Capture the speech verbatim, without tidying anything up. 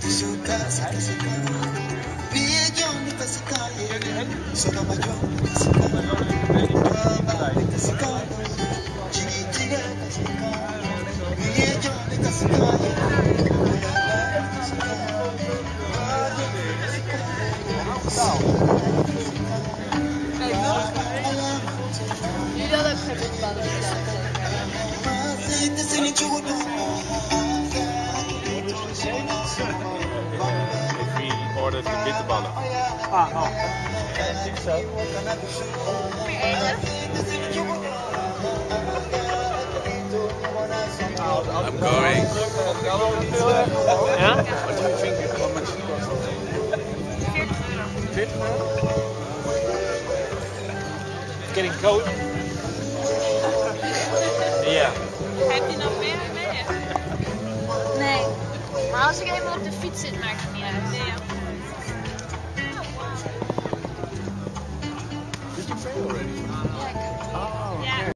Jullie hadden ook geen bitterballen gedaan. We ordered de bitterballen. Ah, oh. Meer eten? I'm going. Ja? What do you think? How much it cost? veertig euro. veertig euro? Getting cold? Ja. Heb je nog meer mee? Nee. Maar als ik eenmaal op de fiets zit, maakt het niet uit. Nee, ja. Did you pay already? Ja, ik heb... Oh, Ja.